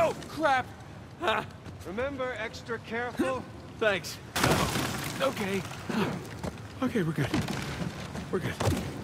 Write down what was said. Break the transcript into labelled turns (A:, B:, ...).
A: Oh, crap!
B: Remember, extra careful.
A: Thanks. Okay. Okay, we're good. We're good.